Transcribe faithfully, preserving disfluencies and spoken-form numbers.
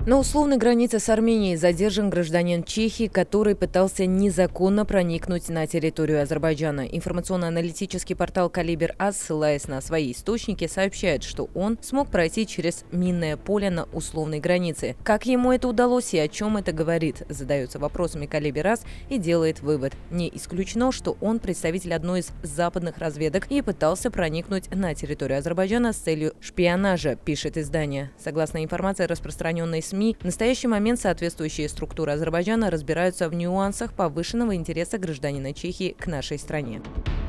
На условной границе с Арменией задержан гражданин Чехии, который пытался незаконно проникнуть на территорию Азербайджана. Информационно-аналитический портал «Калибр АС», ссылаясь на свои источники, сообщает, что он смог пройти через минное поле на условной границе. Как ему это удалось и о чем это говорит, задается вопросами «Калибр АС» и делает вывод. Не исключено, что он представитель одной из западных разведок и пытался проникнуть на территорию Азербайджана с целью шпионажа, пишет издание. Согласно информации, распространенной СМИ, в настоящий момент соответствующие структуры Азербайджана разбираются в нюансах повышенного интереса гражданина Чехии к нашей стране.